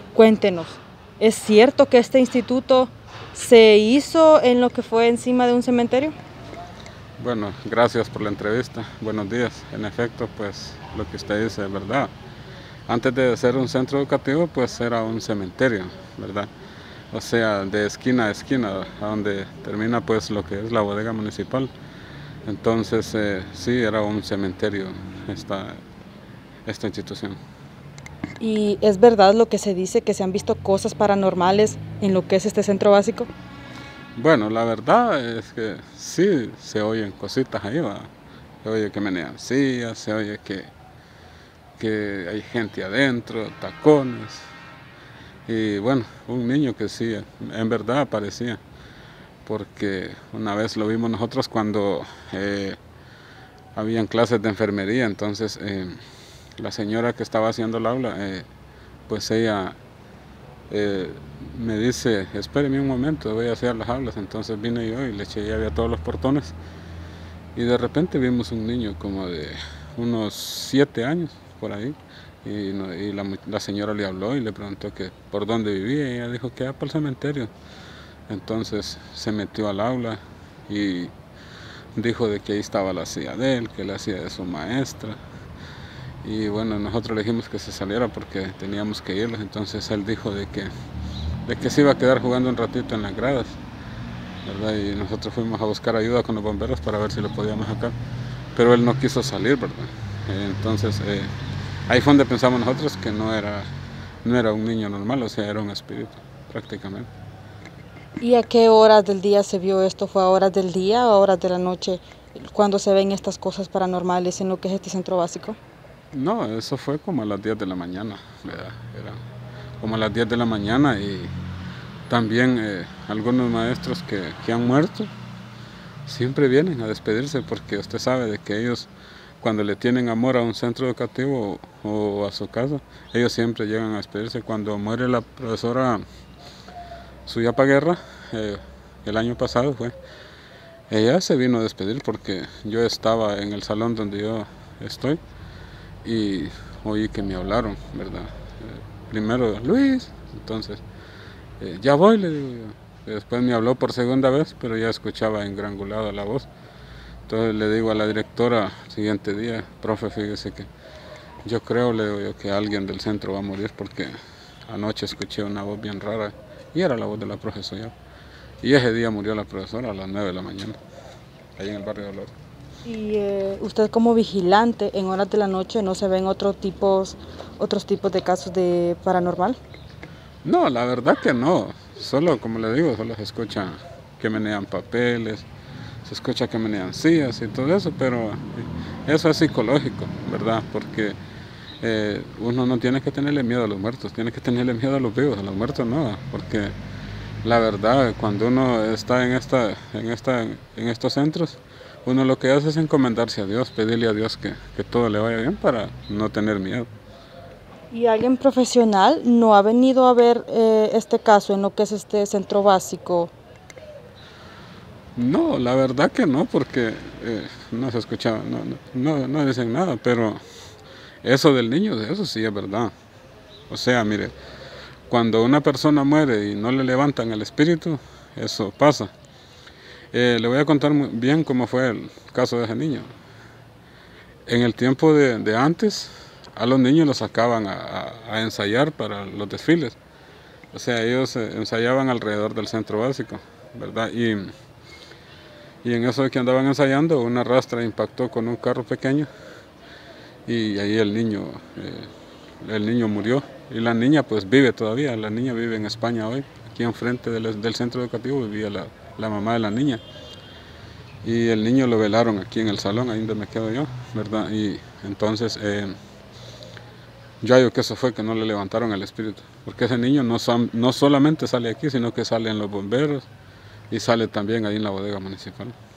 Cuéntenos, ¿es cierto que este instituto se hizo en lo que fue encima de un cementerio? Bueno, gracias por la entrevista. Buenos días. En efecto, pues lo que usted dice es verdad. Antes de ser un centro educativo, pues era un cementerio, ¿verdad? O sea, de esquina a esquina, a donde termina pues lo que es la bodega municipal. Entonces, sí, era un cementerio esta institución. ¿Y es verdad lo que se dice, que se han visto cosas paranormales en lo que es este centro básico? Bueno, la verdad es que sí se oyen cositas ahí, ¿va? Se oye que menean sillas, se oye que hay gente adentro, tacones. Y bueno, un niño que sí, en verdad aparecía, porque una vez lo vimos nosotros cuando habían clases de enfermería, entonces la señora que estaba haciendo el aula, pues ella me dice, espéreme un momento, voy a hacer las aulas. Entonces vine yo y le eché llave a todos los portones y de repente vimos un niño como de unos 7 años por ahí y la señora le habló y le preguntó que por dónde vivía y ella dijo que era por el cementerio. Entonces se metió al aula y dijo de que ahí estaba la silla de él, que la silla de su maestra. Y bueno, nosotros le dijimos que se saliera porque teníamos que irnos. Entonces él dijo de que se iba a quedar jugando un ratito en las gradas, ¿verdad? Y nosotros fuimos a buscar ayuda con los bomberos para ver si lo podíamos sacar, pero él no quiso salir, ¿verdad? Entonces ahí fue donde pensamos nosotros que no era un niño normal, o sea, era un espíritu prácticamente. ¿Y a qué horas del día se vio esto? ¿Fue a horas del día o a horas de la noche cuando se ven estas cosas paranormales en lo que es este centro básico? No, eso fue como a las 10 de la mañana, ¿verdad? Era como a las 10 de la mañana y también algunos maestros que han muerto siempre vienen a despedirse porque usted sabe de que ellos cuando le tienen amor a un centro educativo o a su casa, ellos siempre llegan a despedirse. Cuando muere la profesora Suyapa Guerra, el año pasado fue, ella se vino a despedir porque yo estaba en el salón donde yo estoy y oí que me hablaron, ¿verdad? Primero, Luis, entonces, ya voy, le digo yo. Y después me habló por segunda vez, pero ya escuchaba engrangulada la voz. Entonces le digo a la directora el siguiente día, profe, fíjese que yo creo, le digo yo, que alguien del centro va a morir porque anoche escuché una voz bien rara y era la voz de la profesora. Y ese día murió la profesora a las 9 de la mañana, ahí en el barrio de Olor. Y usted como vigilante en horas de la noche, ¿no se ven otros tipos de casos de paranormal? No, la verdad que no, solo como le digo, solo se escucha que menean papeles, se escucha que menean sillas y todo eso, pero eso es psicológico, ¿verdad? Porque uno no tiene que tenerle miedo a los muertos, tiene que tenerle miedo a los vivos, a los muertos no, porque la verdad cuando uno está en estos centros, uno lo que hace es encomendarse a Dios, pedirle a Dios que todo le vaya bien para no tener miedo. ¿Y alguien profesional no ha venido a ver este caso en lo que es este centro básico? No, la verdad que no, porque no se escuchaba, no dicen nada, pero eso del niño, eso sí es verdad. O sea, mire, cuando una persona muere y no le levantan el espíritu, eso pasa. Le voy a contar muy bien cómo fue el caso de ese niño. En el tiempo de antes, a los niños los sacaban a ensayar para los desfiles. O sea, ellos ensayaban alrededor del centro básico, ¿verdad? Y en eso de que andaban ensayando, una rastra impactó con un carro pequeño y ahí el niño murió. Y la niña pues vive todavía, la niña vive en España hoy. Aquí enfrente del centro educativo vivía la mamá de la niña. Y el niño lo velaron aquí en el salón, ahí donde me quedo yo, ¿verdad? Y entonces yo digo que eso fue que no le levantaron el espíritu. Porque ese niño no solamente sale aquí, sino que sale en los bomberos y sale también ahí en la bodega municipal.